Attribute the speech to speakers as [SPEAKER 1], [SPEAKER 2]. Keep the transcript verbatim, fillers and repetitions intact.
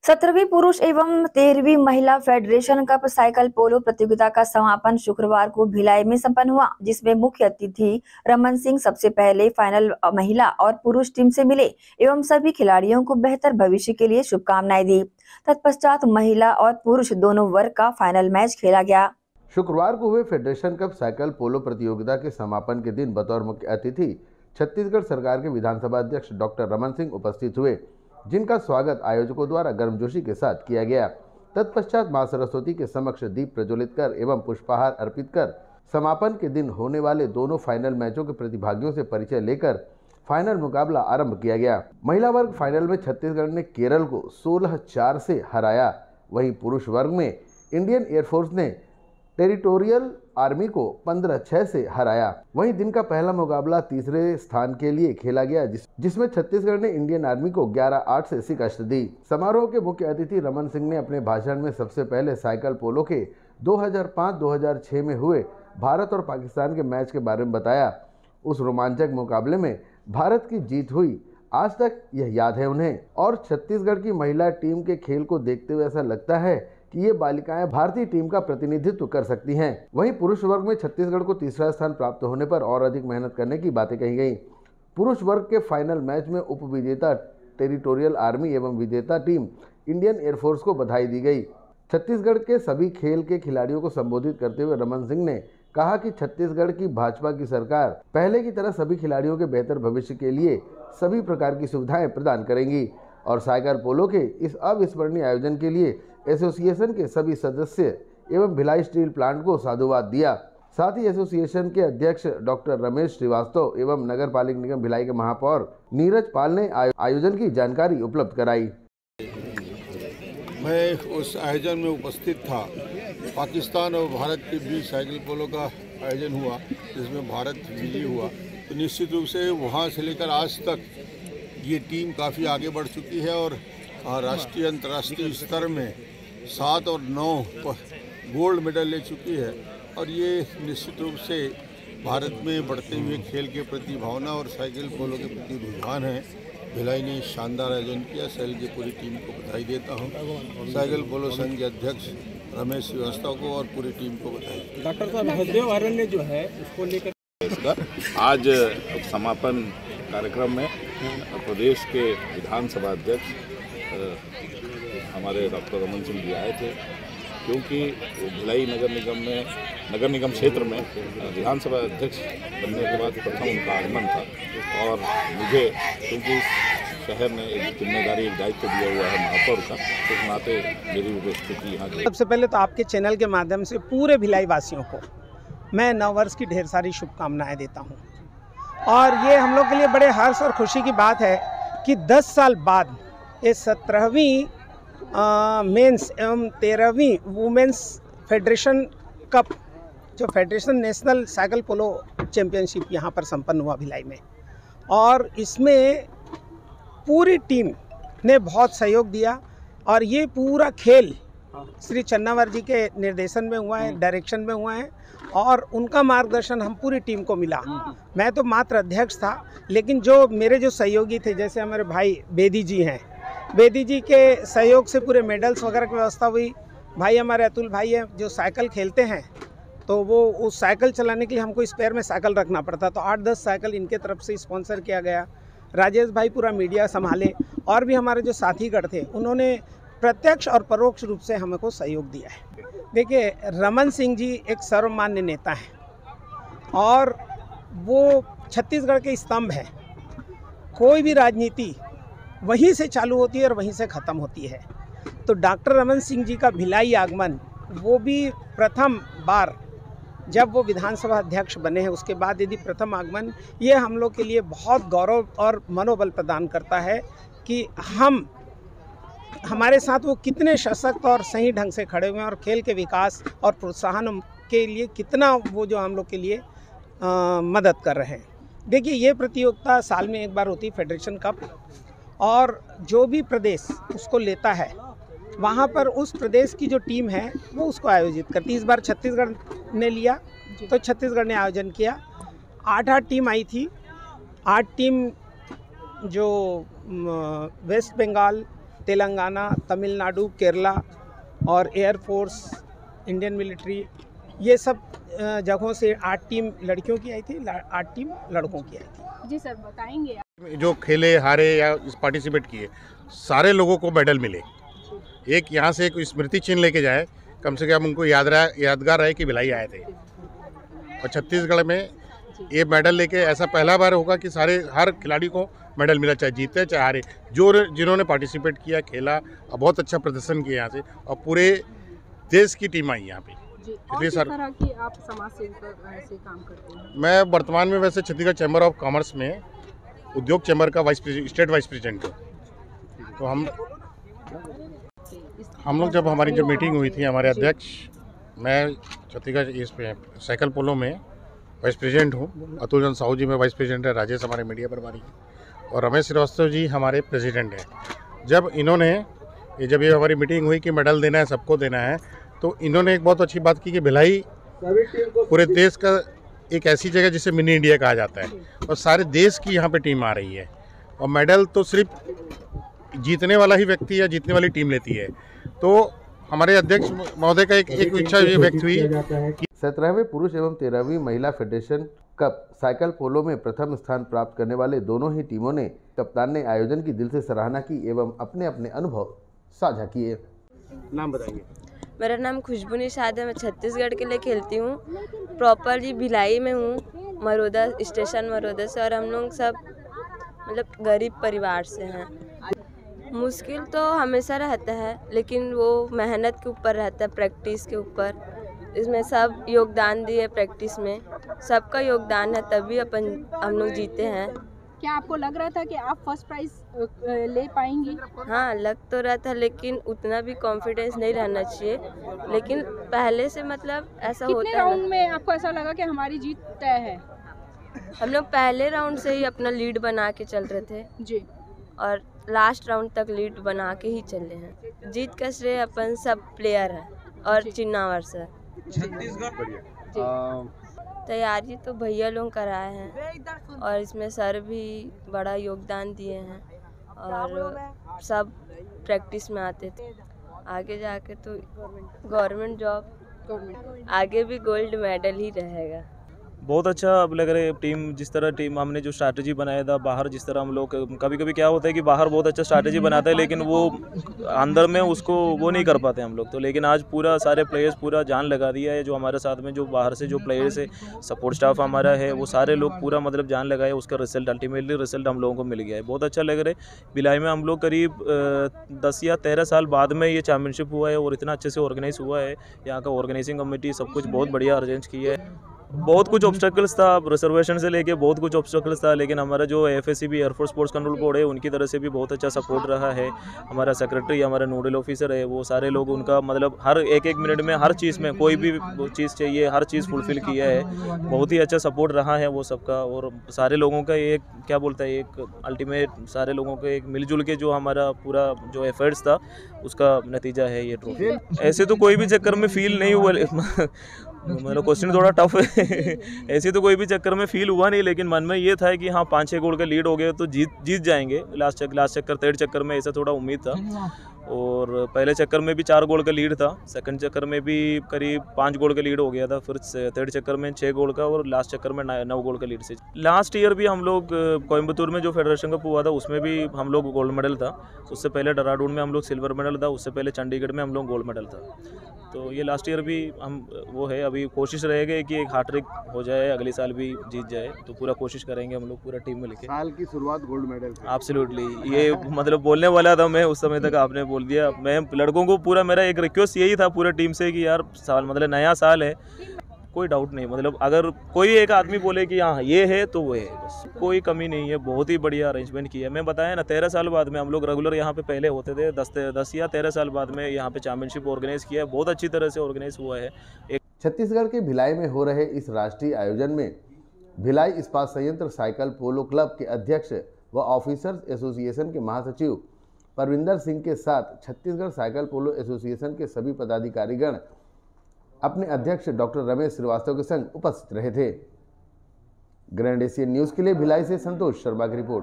[SPEAKER 1] सत्रहवीं पुरुष एवं तेरहवीं महिला फेडरेशन कप साइकिल पोलो प्रतियोगिता का समापन शुक्रवार को भिलाई में संपन्न हुआ, जिसमें मुख्य अतिथि रमन सिंह सबसे पहले फाइनल महिला और पुरुष टीम से मिले एवं सभी खिलाड़ियों को बेहतर भविष्य के लिए शुभकामनाएं दी। तत्पश्चात महिला और पुरुष दोनों वर्ग का फाइनल मैच खेला गया।
[SPEAKER 2] शुक्रवार को हुए फेडरेशन कप साइकिल पोलो प्रतियोगिता के समापन के दिन बतौर मुख्य अतिथि छत्तीसगढ़ सरकार के विधानसभा अध्यक्ष डॉक्टर रमन सिंह उपस्थित हुए, जिनका स्वागत आयोजकों द्वारा गर्मजोशी के साथ किया गया। तत्पश्चात मां सरस्वती के समक्ष दीप प्रज्वलित कर एवं पुष्पहार अर्पित कर समापन के दिन होने वाले दोनों फाइनल मैचों के प्रतिभागियों से परिचय लेकर फाइनल मुकाबला आरंभ किया गया। महिला वर्ग फाइनल में छत्तीसगढ़ ने केरल को सोलह चार से हराया। वहीं पुरुष वर्ग में इंडियन एयरफोर्स ने टेरिटोरियल आर्मी को पंद्रह छह से हराया। वहीं दिन का पहला मुकाबला तीसरे स्थान के लिए खेला गया, जिस, जिसमें छत्तीसगढ़ ने इंडियन आर्मी को ग्यारह आठ से शिकस्त दी। समारोह के मुख्य अतिथि रमन सिंह ने अपने भाषण में सबसे पहले साइकिल पोलो के दो हज़ार पाँच दो हज़ार छह में हुए भारत और पाकिस्तान के मैच के बारे में बताया। उस रोमांचक मुकाबले में भारत की जीत हुई, आज तक यह याद है उन्हें। और छत्तीसगढ़ की महिला टीम के खेल को देखते हुए ऐसा लगता है कि ये बालिकाएं भारतीय टीम का प्रतिनिधित्व कर सकती हैं। वहीं पुरुष वर्ग में छत्तीसगढ़ को तीसरा स्थान प्राप्त होने पर और अधिक मेहनत करने की बातें कही गई। पुरुष वर्ग के फाइनल मैच में उप विजेता टेरिटोरियल आर्मी एवं विजेता टीम इंडियन एयरफोर्स को बधाई दी गई। छत्तीसगढ़ के सभी खेल के खिलाड़ियों को संबोधित करते हुए रमन सिंह ने कहा कि छत्तीसगढ़ की भाजपा की सरकार पहले की तरह सभी खिलाड़ियों के बेहतर भविष्य के लिए सभी प्रकार की सुविधाएं प्रदान करेंगी और साइकिल पोलो के इस अविस्मरणीय आयोजन के लिए एसोसिएशन के सभी सदस्य एवं भिलाई स्टील प्लांट को साधुवाद दिया। साथ ही एसोसिएशन के अध्यक्ष डॉक्टर रमेश श्रीवास्तव एवं नगर पालिक निगम भिलाई के महापौर नीरज पाल ने आयोजन की जानकारी उपलब्ध कराई।
[SPEAKER 3] मैं उस आयोजन में उपस्थित था। पाकिस्तान और भारत के बीच साइकिल पोलो का आयोजन हुआ, जिसमें भारत विजयी हुआ। तो निश्चित रूप से वहाँ से लेकर आज तक ये टीम काफ़ी आगे बढ़ चुकी है और राष्ट्रीय अंतर्राष्ट्रीय स्तर में सात और नौ गोल्ड मेडल ले चुकी है। और ये निश्चित रूप से भारत में बढ़ते हुए खेल के प्रति भावना और साइकिल पोलो के प्रति रुझान है। भिलाई ने शानदार आयोजन किया। सेल की पूरी टीम को बधाई देता हूँ। साइकिल पोलो संघ के अध्यक्ष रमेश श्रीवास्तव को और पूरी टीम को बधाई।
[SPEAKER 4] डॉक्टर साहब, हसदेव अरण्य जो है उसको लेकर
[SPEAKER 5] आज समापन कार्यक्रम में प्रदेश के विधानसभा अध्यक्ष हमारे डॉक्टर रमन सिंह जी आए थे, क्योंकि भिलाई नगर निगम में नगर निगम क्षेत्र में विधानसभा अध्यक्ष बनने के बाद प्रथम उनका आगमन था। और मुझे क्योंकि शहर ने एक जिम्मेदारी एक दायित्व दिया हुआ है महापौर का, इस नाते मेरी उपस्थिति यहाँ की।
[SPEAKER 4] सबसे पहले तो आपके चैनल के माध्यम से पूरे भिलाई वासियों को मैं नववर्ष की ढेर सारी शुभकामनाएं देता हूँ। और ये हम लोग के लिए बड़े हर्ष और खुशी की बात है कि दस साल बाद ये सत्रहवीं मेंस एवं तेरहवीं वुमेन्स फेडरेशन कप, जो federation national cycle polo championship यहाँ पर संपन्न हुआ भिलाई में। और इसमें पूरी टीम ने बहुत सहयोग दिया और ये पूरा खेल श्री चन्नावर जी के निर्देशन में हुआ है, डायरेक्शन में हुआ है और उनका मार्गदर्शन हम पूरी टीम को मिला। मैं तो मात्र अध्यक्ष था, लेकिन जो मेरे जो सहयोगी थे, जैसे हमारे भाई बेदी जी हैं, बेदी जी के सहयोग से पूरे मेडल्स वगैरह की व्यवस्था हुई। भाई हमारे अतुल भाई हैं जो साइकिल खेलते हैं, तो वो उस साइकिल चलाने के लिए हमको स्पेयर में साइकिल रखना पड़ता, तो आठ दस साइकिल इनके तरफ से स्पॉन्सर किया गया। राजेश भाई पूरा मीडिया संभाले और भी हमारे जो साथीगण थे उन्होंने प्रत्यक्ष और परोक्ष रूप से हमको सहयोग दिया है। देखिए, रमन सिंह जी एक सर्वमान्य नेता हैं और वो छत्तीसगढ़ के स्तंभ हैं। कोई भी राजनीति वहीं से चालू होती है और वहीं से ख़त्म होती है। तो डॉक्टर रमन सिंह जी का भिलाई आगमन, वो भी प्रथम बार जब वो विधानसभा अध्यक्ष बने हैं, उसके बाद यदि प्रथम आगमन, ये हम लोग के लिए बहुत गौरव और मनोबल प्रदान करता है कि हम हमारे साथ वो कितने सशक्त और सही ढंग से खड़े हुए हैं और खेल के विकास और प्रोत्साहन के लिए कितना वो जो हम लोग के लिए आ, मदद कर रहे हैं। देखिए, ये प्रतियोगिता साल में एक बार होती है, फेडरेशन कप, और जो भी प्रदेश उसको लेता है वहाँ पर उस प्रदेश की जो टीम है वो उसको आयोजित करती है। इस बार छत्तीसगढ़ ने लिया तो छत्तीसगढ़ ने आयोजन किया। आठ आठ टीम आई थी। आठ टीम जो वेस्ट बंगाल, तेलंगाना, तमिलनाडु, केरला और एयरफोर्स, इंडियन मिलिट्री, ये सब जगहों से आठ टीम लड़कियों की आई थी, आठ टीम लड़कों की आई थी।
[SPEAKER 6] जी सर, बताएंगे
[SPEAKER 7] जो खेले हारे या पार्टिसिपेट किए सारे लोगों को मेडल मिले। एक यहाँ से एक स्मृति चिन्ह लेके जाए, कम से कम उनको याद रहा यादगार रहे कि भिलाई आए थे। और छत्तीसगढ़ में ये मेडल लेके ऐसा पहला बार होगा कि सारे हर खिलाड़ी को मेडल मिला, चाहे जीते चाहे हारे। जो जिन्होंने पार्टिसिपेट किया, खेला और बहुत अच्छा प्रदर्शन किया यहाँ से, और पूरे देश की टीम आई यहाँ पे।
[SPEAKER 6] इसलिए सर तरह की आप समाज सेवा से काम करते हैं?
[SPEAKER 7] मैं वर्तमान में वैसे छत्तीसगढ़ चैम्बर ऑफ कॉमर्स में उद्योग चैम्बर का वाइस स्टेट वाइस प्रेसिडेंट हूँ। तो हम हम लोग जब हमारी जब मीटिंग हुई थी, हमारे अध्यक्ष, मैं छत्तीसगढ़ इस पे साइकिल पोलो में वाइस प्रेसिडेंट हूँ, अतुल चंद साहू जी में वाइस प्रेसिडेंट है, राजेश हमारे मीडिया प्रभारी और रमेश श्रीवास्तव जी हमारे प्रेसिडेंट हैं। जब इन्होंने ये जब ये हमारी मीटिंग हुई कि मेडल देना है, सबको देना है, तो इन्होंने एक बहुत अच्छी बात की कि भिलाई पूरे देश का एक ऐसी जगह जिसे मिनी इंडिया कहा जाता है और सारे देश की यहाँ पे टीम आ रही है, और मेडल तो सिर्फ जीतने वाला ही व्यक्ति या जीतने वाली टीम लेती है। तो हमारे अध्यक्ष महोदय का एक एक इच्छा ये व्यक्त हुई कि
[SPEAKER 2] सत्रहवें पुरुष एवं तेरहवीं महिला फेडरेशन कप साइकिल पोलो में प्रथम स्थान प्राप्त करने वाले दोनों ही टीमों ने कप्तान ने आयोजन की दिल से सराहना की एवं अपने अपने अनुभव साझा किए।
[SPEAKER 7] नाम बताएंगे?
[SPEAKER 8] मेरा नाम खुशबू निषाद है, मैं छत्तीसगढ़ के लिए खेलती हूँ। प्रॉपर जी भिलाई में हूँ, मरोदा स्टेशन मरोदा से, और हम लोग सब मतलब गरीब परिवार से हैं। मुश्किल तो हमेशा रहता है, लेकिन वो मेहनत के ऊपर रहता है, प्रैक्टिस के ऊपर। इसमें सब योगदान दिए, प्रैक्टिस में सबका योगदान है, तभी अपन हम लोग जीते हैं।
[SPEAKER 6] क्या आपको लग रहा था कि आप फर्स्ट प्राइज ले पाएंगी?
[SPEAKER 8] हाँ, लग तो रहा था, लेकिन उतना भी कॉन्फिडेंस नहीं रहना चाहिए। लेकिन पहले से मतलब ऐसा होता है।
[SPEAKER 6] कितने राउंड में आपको ऐसा लगा कि हमारी जीत तय है?
[SPEAKER 8] हम लोग पहले राउंड से ही अपना लीड बना के चल रहे थे
[SPEAKER 6] जी,
[SPEAKER 8] और लास्ट राउंड तक लीड बना के ही चले हैं। जीत का श्रेय अपन सब प्लेयर है और चिन्नावर सर। तैयारी तो भैया लोग कराए हैं और इसमें सर भी बड़ा योगदान दिए हैं, और सब प्रैक्टिस में आते थे। आगे जाके तो गवर्नमेंट जॉब, आगे भी गोल्ड मेडल ही रहेगा।
[SPEAKER 9] बहुत अच्छा अब लग रहा है टीम, जिस तरह टीम हमने जो स्ट्रैटेजी बनाया था बाहर, जिस तरह हम लोग कभी कभी क्या होता है कि बाहर बहुत अच्छा स्ट्रैटेजी बनाते हैं लेकिन वो अंदर में उसको वो नहीं कर पाते हम लोग तो। लेकिन आज पूरा सारे प्लेयर्स पूरा जान लगा दिया है, जो हमारे साथ में जो बाहर से जो प्लेयर्स है, सपोर्ट स्टाफ हमारा है, वो सारे लोग पूरा मतलब जान लगाए, उसका रिजल्ट अल्टीमेटली रिजल्ट हम लोगों को मिल गया है। बहुत अच्छा लग रहा है। भिलाई में हम लोग करीब दस या तेरह साल बाद में ये चैम्पियनशिप हुआ है और इतना अच्छे से ऑर्गेनाइज हुआ है। यहाँ का ऑर्गेनाइजिंग कमेटी सब कुछ बहुत बढ़िया अरेंज किया है। बहुत कुछ ऑब्स्टेकल्स था, रिजर्वेशन से लेके बहुत कुछ ऑब्स्टेकल्स था, लेकिन हमारा जो FSCB air force sports control board है उनकी तरफ से भी बहुत अच्छा सपोर्ट रहा है। हमारा सेक्रेटरी, हमारा नोडल ऑफिसर है, वो सारे लोग उनका मतलब हर एक एक मिनट में हर चीज़ में कोई भी चीज़ चाहिए हर चीज़ फुलफ़िल किया है। बहुत ही अच्छा सपोर्ट रहा है वो सबका, और सारे लोगों का एक क्या बोलता है एक अल्टीमेट सारे लोगों का एक मिलजुल के जो हमारा पूरा जो एफर्ट्स था उसका नतीजा है ये ट्रॉफी। ऐसे तो कोई भी चक्कर में फील नहीं हुआ मतलब क्वेश्चन थोड़ा टफ है ऐसे तो कोई भी चक्कर में फील हुआ नहीं, लेकिन मन में ये था कि हाँ पाँच छः गोल का लीड हो गया तो जीत जीत जाएंगे। लास्ट चक्कर लास्ट चक्कर थर्ड चक्कर में ऐसा थोड़ा उम्मीद था, और पहले चक्कर में भी चार गोल का लीड था, सेकंड चक्कर में भी करीब पाँच गोल का लीड हो गया था, फिर थर्ड चक्कर में छः गोल का और लास्ट चक्कर में नौ गोल का लीड से। लास्ट ईयर भी हम लोग कोयम्बतूर में जो फेडरेशन कप हुआ था उसमें भी हम लोग गोल्ड मेडल था, उससे पहले देहरादून में हम लोग सिल्वर मेडल था, उससे पहले चंडीगढ़ में हम लोग गोल्ड मेडल था। तो ये लास्ट ईयर भी हम वो है, अभी कोशिश रहेगी कि एक हार्ट ट्रिक हो जाए, अगले साल भी जीत जाए, तो पूरा कोशिश करेंगे हम लोग पूरा टीम में लेके।
[SPEAKER 7] साल की शुरुआत गोल्ड मेडल से।
[SPEAKER 9] एब्सोल्युटली, ये मतलब बोलने वाला था मैं उस समय तक, आपने बोल दिया। मैं लड़कों को पूरा मेरा एक रिक्वेस्ट यही था पूरे टीम से कि यार साल मतलब नया साल है, कोई डाउट नहीं, मतलब अगर कोई एक आदमी बोले कि हाँ ये है तो वो है, बस कोई कमी नहीं है। बहुत ही बढ़िया अरेंजमेंट किया है। मैं बताया ना तेरह साल बाद में हम लोग रेगुलर यहाँ पे पहले होते थे, दस दस या तेरह साल बाद में यहाँ पे चैंपियनशिप ऑर्गेनाइज किया है, बहुत अच्छी तरह से ऑर्गेनाइज हुआ है। एक
[SPEAKER 2] छत्तीसगढ़ के भिलाई में हो रहे इस राष्ट्रीय आयोजन में भिलाई इस्पात संयंत्र साइकिल पोलो क्लब के अध्यक्ष व ऑफिसर्स एसोसिएशन के महासचिव परविंदर सिंह के साथ छत्तीसगढ़ साइकिल पोलो एसोसिएशन के सभी पदाधिकारीगण अपने अध्यक्ष डॉक्टर रमेश श्रीवास्तव के संग उपस्थित रहे थे। ग्रैंड एशियन न्यूज़ के लिए भिलाई से संतोष शर्मा की रिपोर्ट।